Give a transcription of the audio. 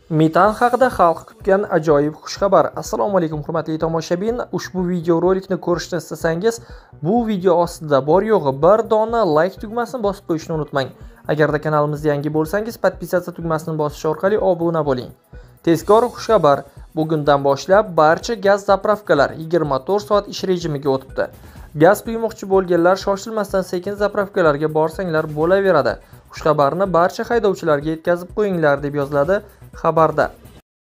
Metan haqida xalq kutgan ajoyib xushxabar. Assalomu alaykum hurmatli tomoshabin. Ushbu videorolikni ko'rishni istasangiz, bu video ostida bor yo'g'i bir dona like tugmasini bosib qo'yishni unutmang. Agarda kanalimizga yangi bo'lsangiz, podpisatsiya tugmasini bosish orqali obuna bo'ling. Tezkor xushxabar. Bugundan boshlab barcha gaz zapravkalar 24 soat ish rejimiga o'tibdi. Gaz quymoqchi bo'lganlar shoshilmasdan sekin zapravkalarga borsanglar bo'laveradi. Xushxabarni barcha haydovchilarga yetkazib qo'yinglar deb yoziladi xabarda.